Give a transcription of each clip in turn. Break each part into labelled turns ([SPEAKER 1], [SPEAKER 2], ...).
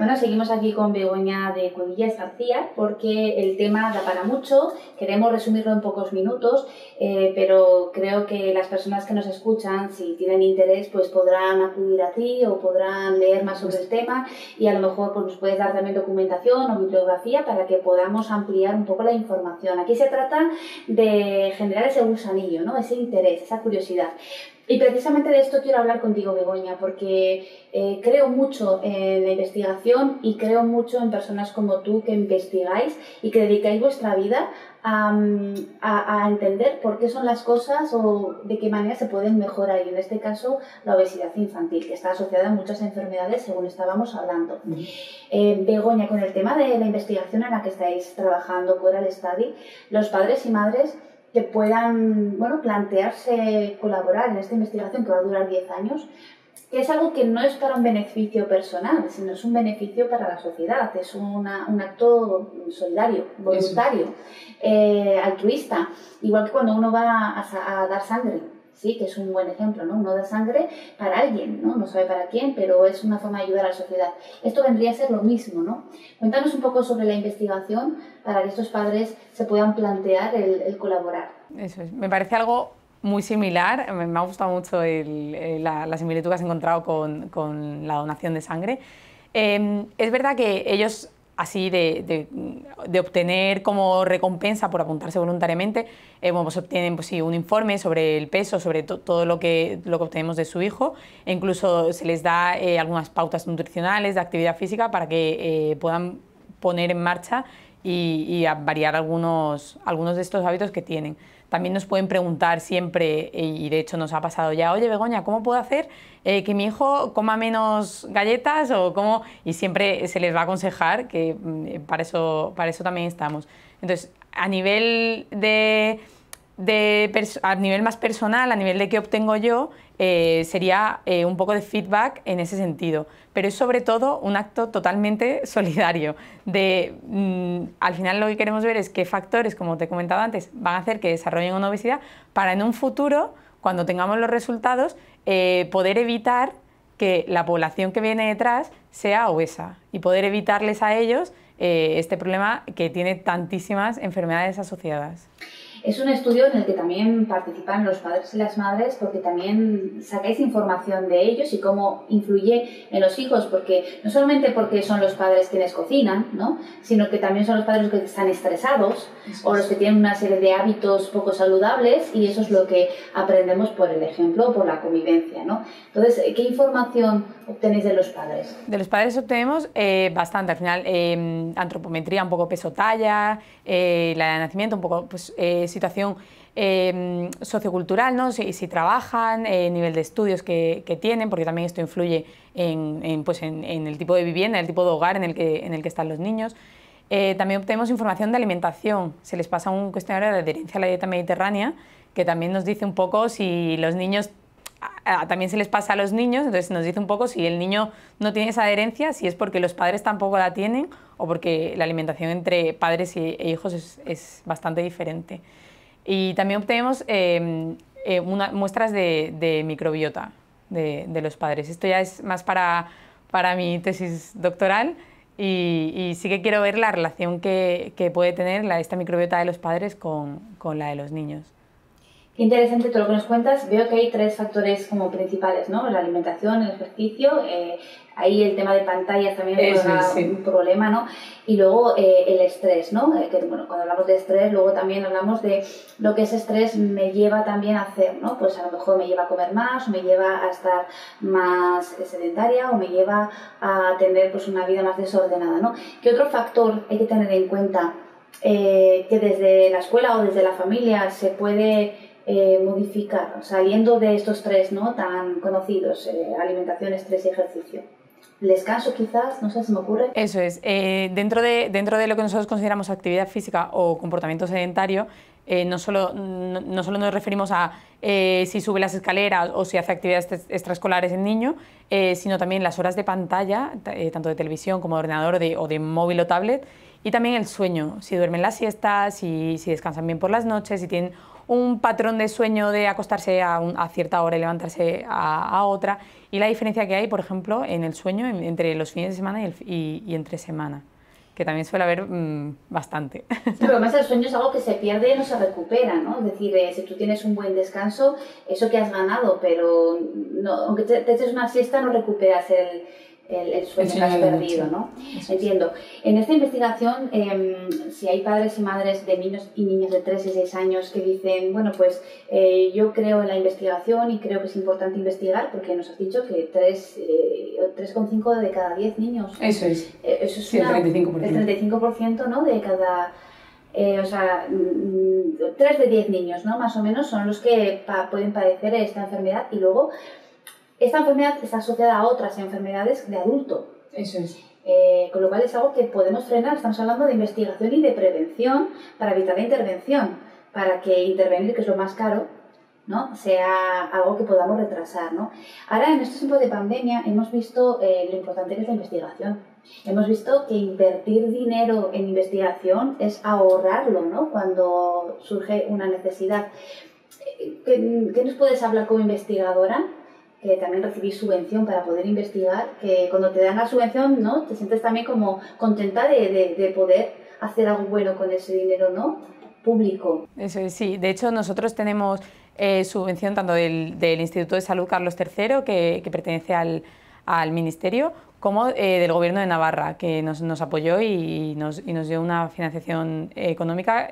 [SPEAKER 1] Bueno, seguimos aquí con Begoña de Cuevillas García porque el tema da para mucho, queremos resumirlo en pocos minutos, pero creo que las personas que nos escuchan, si tienen interés, pues podrán acudir a ti o podrán leer más sobre el tema y a lo mejor pues, nos puedes dar también documentación o bibliografía para que podamos ampliar un poco la información. Aquí se trata de generar ese gusanillo, ¿no? Ese interés, esa curiosidad. Y precisamente de esto quiero hablar contigo, Begoña, porque creo mucho en la investigación y creo mucho en personas como tú que investigáis y que dedicáis vuestra vida a entender por qué son las cosas o de qué manera se pueden mejorar. Y en este caso, la obesidad infantil, que está asociada a muchas enfermedades, según estábamos hablando. Begoña, con el tema de la investigación en la que estáis trabajando, Coral Study, los padres y madres que puedan plantearse colaborar en esta investigación que va a durar 10 años, que es algo que no es para un beneficio personal, sino es un beneficio para la sociedad, es un acto solidario, voluntario, altruista, igual que cuando uno va a dar sangre. Sí, que es un buen ejemplo, ¿no? Uno da sangre para alguien, ¿no? No sabe para quién, pero es una forma de ayudar a la sociedad. Esto vendría a ser lo mismo, ¿no? Cuéntanos un poco sobre la investigación para que estos padres se puedan plantear el colaborar.
[SPEAKER 2] Eso es. Me parece algo muy similar. Me ha gustado mucho la similitud que has encontrado con la donación de sangre. Es verdad que ellos, así de obtener como recompensa por apuntarse voluntariamente, pues obtienen pues, sí, un informe sobre el peso, sobre todo lo que obtenemos de su hijo, e incluso se les da algunas pautas nutricionales de actividad física para que puedan poner en marcha y variar algunos de estos hábitos que tienen. También nos pueden preguntar siempre, y de hecho nos ha pasado ya, oye Begoña, ¿cómo puedo hacer que mi hijo coma menos galletas? Y siempre se les va a aconsejar que para eso también estamos. Entonces, a nivel a nivel más personal, a nivel de qué obtengo yo, sería un poco de feedback en ese sentido, pero es sobre todo un acto totalmente solidario. Al final lo que queremos ver es qué factores, como te he comentado antes, van a hacer que desarrollen una obesidad para en un futuro, cuando tengamos los resultados, poder evitar que la población que viene detrás sea obesa y poder evitarles a ellos este problema que tiene tantísimas enfermedades asociadas.
[SPEAKER 1] Es un estudio en el que también participan los padres y las madres porque también sacáis información de ellos y cómo influye en los hijos, porque no solamente porque son los padres quienes cocinan, ¿no? Sino que también son los padres los que están estresados o los que tienen una serie de hábitos poco saludables y eso es lo que aprendemos por el ejemplo, por la convivencia, ¿no? Entonces, ¿qué información obtenéis de los padres?
[SPEAKER 2] De los padres obtenemos bastante, al final antropometría, un poco peso-talla, la de nacimiento, un poco pues, situación sociocultural, ¿no? Si trabajan, nivel de estudios que tienen, porque también esto influye en el tipo de vivienda, en el tipo de hogar en el que están los niños. También obtenemos información de alimentación, se les pasa un cuestionario de adherencia a la dieta mediterránea, que también nos dice un poco si los niños, también se les pasa a los niños, entonces nos dice un poco si el niño no tiene esa adherencia, si es porque los padres tampoco la tienen o porque la alimentación entre padres e hijos es bastante diferente. Y también obtenemos muestras de microbiota de los padres. Esto ya es más para mi tesis doctoral y sí que quiero ver la relación que puede tener esta microbiota de los padres con la de los niños.
[SPEAKER 1] Qué interesante todo lo que nos cuentas. Veo que hay 3 factores como principales, ¿no? La alimentación, el ejercicio, ahí el tema de pantallas también es un problema, ¿no? Y luego el estrés, ¿no? Que, bueno, cuando hablamos de estrés, luego también hablamos de lo que ese estrés me lleva también a hacer, ¿no? Pues a lo mejor me lleva a comer más, o me lleva a estar más sedentaria, o me lleva a tener pues una vida más desordenada, ¿no? ¿Qué otro factor hay que tener en cuenta que desde la escuela o desde la familia se puede modificar, saliendo de estos 3, ¿no? Tan conocidos, alimentación, estrés y ejercicio? El descanso quizás, no sé, se me ocurre.
[SPEAKER 2] Eso es, dentro de lo que nosotros consideramos actividad física o comportamiento sedentario, no solo nos referimos a si sube las escaleras o si hace actividades extraescolares el niño, sino también las horas de pantalla, tanto de televisión como de ordenador o de móvil o tablet, Y también el sueño, si duermen las siestas, si descansan bien por las noches, si tienen un patrón de sueño de acostarse a cierta hora y levantarse a otra, y la diferencia que hay, por ejemplo, en el sueño entre los fines de semana y entre semana, que también suele haber bastante.
[SPEAKER 1] Sí, pero además el sueño es algo que se pierde y no se recupera, ¿no? Es decir, si tú tienes un buen descanso, eso que has ganado, pero no, aunque te eches una siesta no recuperas el sueño que has perdido, ¿no? Entiendo. En esta investigación, si hay padres y madres de niños y niñas de 3 y 6 años que dicen, bueno, pues yo creo en la investigación y creo que es importante investigar, porque nos has dicho que 3,5 de cada 10 niños.
[SPEAKER 2] Eso es.
[SPEAKER 1] Eso es
[SPEAKER 2] sí, el 35%.
[SPEAKER 1] El 35%, ¿no? De cada... o sea, 3 de 10 niños, ¿no? Más o menos son los que pueden padecer esta enfermedad, y luego esta enfermedad está asociada a otras enfermedades de adulto.
[SPEAKER 2] Eso es.
[SPEAKER 1] Con lo cual es algo que podemos frenar. Estamos hablando de investigación y de prevención para evitar la intervención, para que intervenir, que es lo más caro, ¿no?, sea algo que podamos retrasar, ¿no? Ahora, en estos tiempos de pandemia, hemos visto lo importante que es la investigación. Hemos visto que invertir dinero en investigación es ahorrarlo, ¿no?, cuando surge una necesidad. ¿Qué nos puedes hablar como investigadora? Que también recibís subvención para poder investigar, que cuando te dan la subvención, ¿no?, te sientes también como contenta de poder hacer algo bueno con ese dinero, ¿no?, público.
[SPEAKER 2] Eso es, sí. De hecho, nosotros tenemos subvención tanto del Instituto de Salud Carlos III, que pertenece al Ministerio, como del Gobierno de Navarra, que nos apoyó y nos dio una financiación económica.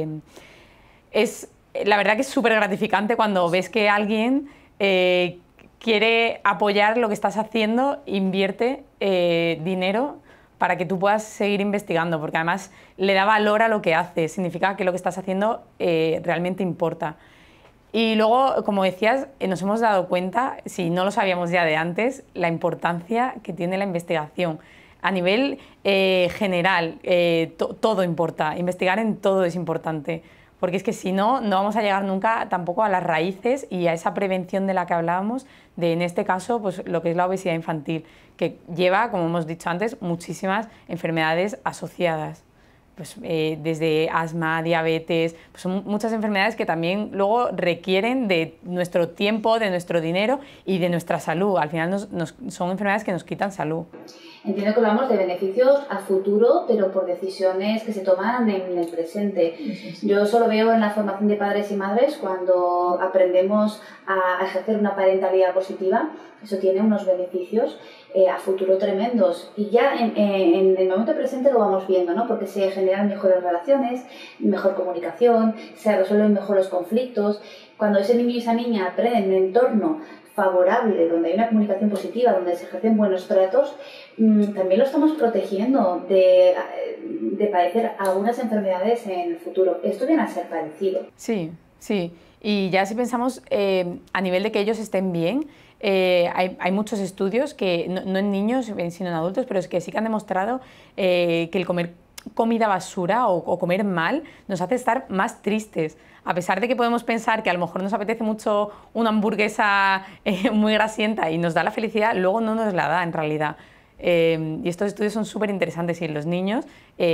[SPEAKER 2] La verdad que es súper gratificante cuando ves que alguien quiere apoyar lo que estás haciendo, invierte dinero para que tú puedas seguir investigando, porque además le da valor a lo que haces, significa que lo que estás haciendo realmente importa. Y luego, como decías, nos hemos dado cuenta, si no lo sabíamos ya de antes, la importancia que tiene la investigación. A nivel general, todo importa, investigar en todo es importante, porque es que si no, no vamos a llegar nunca tampoco a las raíces y a esa prevención de la que hablábamos, de en este caso pues, lo que es la obesidad infantil, que lleva, como hemos dicho antes, muchísimas enfermedades asociadas. Pues, desde asma, diabetes, pues son muchas enfermedades que también luego requieren de nuestro tiempo, de nuestro dinero y de nuestra salud. Al final son enfermedades que nos quitan salud.
[SPEAKER 1] Entiendo que hablamos de beneficios a futuro, pero por decisiones que se toman en el presente. Yo solo veo en la formación de padres y madres, cuando aprendemos a ejercer una parentalidad positiva, eso tiene unos beneficios a futuro tremendos. Y ya en el momento presente lo vamos viendo, ¿no?, porque se generan mejores relaciones, mejor comunicación, se resuelven mejor los conflictos. Cuando ese niño y esa niña aprenden en un entorno favorable, donde hay una comunicación positiva, donde se ejercen buenos tratos, también lo estamos protegiendo de padecer algunas enfermedades en el futuro. Esto viene a ser parecido.
[SPEAKER 2] Sí, sí. Y ya si pensamos a nivel de que ellos estén bien, hay muchos estudios, que no en niños, sino en adultos, pero es que sí que han demostrado que el comer comida basura o comer mal nos hace estar más tristes. A pesar de que podemos pensar que a lo mejor nos apetece mucho una hamburguesa muy grasienta y nos da la felicidad, luego no nos la da en realidad. Y estos estudios son súper interesantes, y en los niños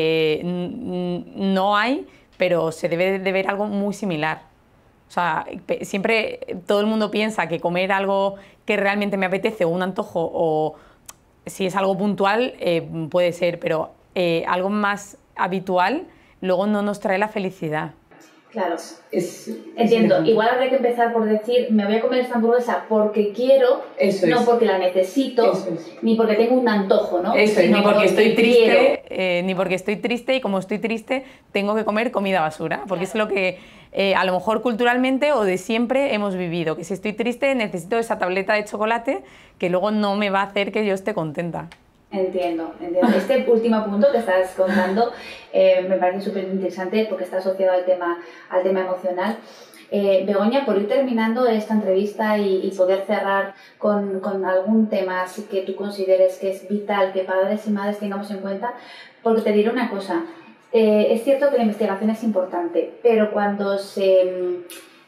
[SPEAKER 2] no hay, pero se debe de ver algo muy similar. O sea, siempre todo el mundo piensa que comer algo que realmente me apetece, o un antojo, o si es algo puntual, puede ser, pero algo más habitual luego no nos trae la felicidad.
[SPEAKER 1] Claro, entiendo. Igual habría que empezar por decir, me voy a comer esta hamburguesa porque quiero, no porque la necesito, ni porque tengo un antojo, ¿no?
[SPEAKER 2] Ni porque estoy triste, ni porque estoy triste, y como estoy triste tengo que comer comida basura, porque es lo que a lo mejor culturalmente o de siempre hemos vivido, que si estoy triste necesito esa tableta de chocolate que luego no me va a hacer que yo esté contenta.
[SPEAKER 1] Entiendo. Este último punto que estás contando me parece súper interesante, porque está asociado al tema emocional. Begoña, por ir terminando esta entrevista y poder cerrar con algún tema así que tú consideres que es vital que padres y madres tengamos en cuenta, porque te diré una cosa, es cierto que la investigación es importante, pero cuando se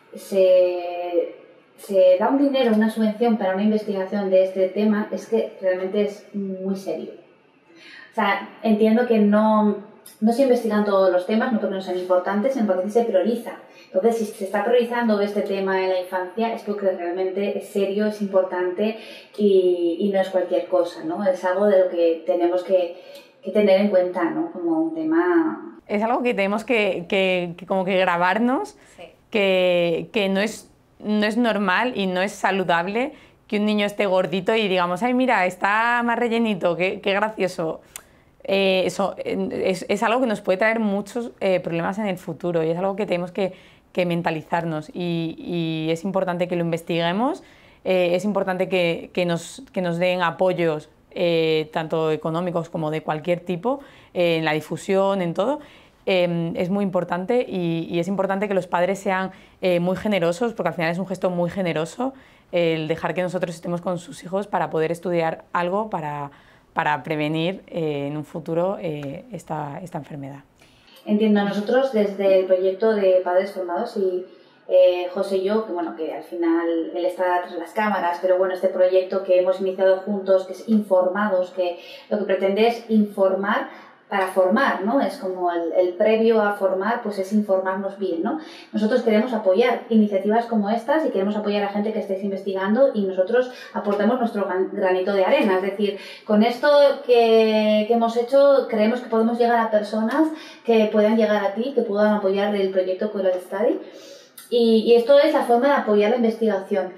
[SPEAKER 1] da un dinero, una subvención para una investigación de este tema, es que realmente es muy serio. O sea, entiendo que no no se investigan todos los temas, no porque no sean importantes, sino porque se prioriza. Entonces, si se está priorizando este tema en la infancia, es porque realmente es serio, es importante y no es cualquier cosa, ¿no? Es algo de lo que tenemos que tener en cuenta, ¿no? Como un tema...
[SPEAKER 2] Es algo que tenemos que como que grabarnos,
[SPEAKER 1] Sí.
[SPEAKER 2] que no es normal y no es saludable que un niño esté gordito y digamos, ay, mira, está más rellenito, qué gracioso. Eso es algo que nos puede traer muchos problemas en el futuro y es algo que tenemos que mentalizarnos y es importante que lo investiguemos, es importante que nos den apoyos tanto económicos como de cualquier tipo, en la difusión, en todo. Es muy importante y es importante que los padres sean muy generosos, porque al final es un gesto muy generoso el dejar que nosotros estemos con sus hijos para poder estudiar algo para prevenir en un futuro esta enfermedad.
[SPEAKER 1] Entiendo, nosotros desde el proyecto de Padres Formados y José y yo, que bueno, que al final él está tras las cámaras, pero bueno, este proyecto que hemos iniciado juntos, que es Informados, que lo que pretende es informar para formar, ¿no? Es como el previo a formar, pues es informarnos bien, ¿no? Nosotros queremos apoyar iniciativas como estas y queremos apoyar a gente que esté investigando y nosotros aportamos nuestro granito de arena. Es decir, con esto que hemos hecho, creemos que podemos llegar a personas que puedan llegar a ti, que puedan apoyar el proyecto Coral Study. Y esto es la forma de apoyar la investigación.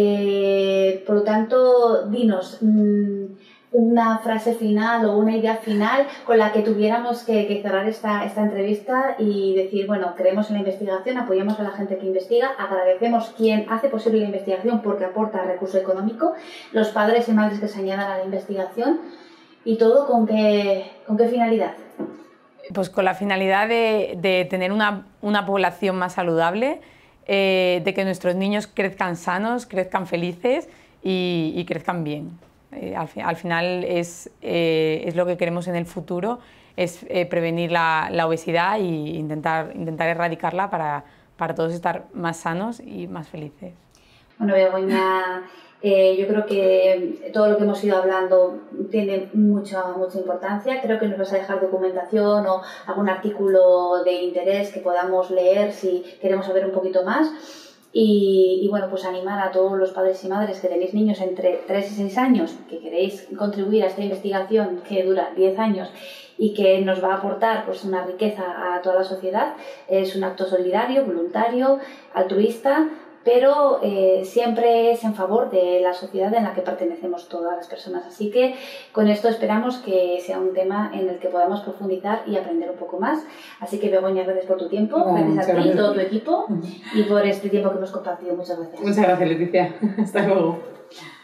[SPEAKER 1] Por lo tanto, dinos una frase final o una idea final con la que tuviéramos que cerrar esta entrevista y decir, bueno, creemos en la investigación, apoyamos a la gente que investiga, agradecemos quien hace posible la investigación porque aporta recurso económico, los padres y madres que se añadan a la investigación y todo ¿con qué finalidad?
[SPEAKER 2] Pues con la finalidad de tener una población más saludable, de que nuestros niños crezcan sanos, crezcan felices y crezcan bien. Al final es lo que queremos en el futuro, es prevenir la obesidad e intentar erradicarla para todos estar más sanos y más felices.
[SPEAKER 1] Bueno, Begoña, yo creo que todo lo que hemos ido hablando tiene mucha importancia. Creo que nos vas a dejar documentación o algún artículo de interés que podamos leer si queremos saber un poquito más. Y bueno, pues animar a todos los padres y madres que tenéis niños entre 3 y 6 años, que queréis contribuir a esta investigación que dura 10 años y que nos va a aportar pues una riqueza a toda la sociedad. Es un acto solidario, voluntario, altruista, pero siempre es en favor de la sociedad en la que pertenecemos todas las personas. Así que con esto esperamos que sea un tema en el que podamos profundizar y aprender un poco más. Así que Begoña, gracias por tu tiempo, gracias a ti y todo tu equipo y por este tiempo que hemos compartido. Muchas gracias.
[SPEAKER 3] Muchas gracias, Leticia. Hasta luego.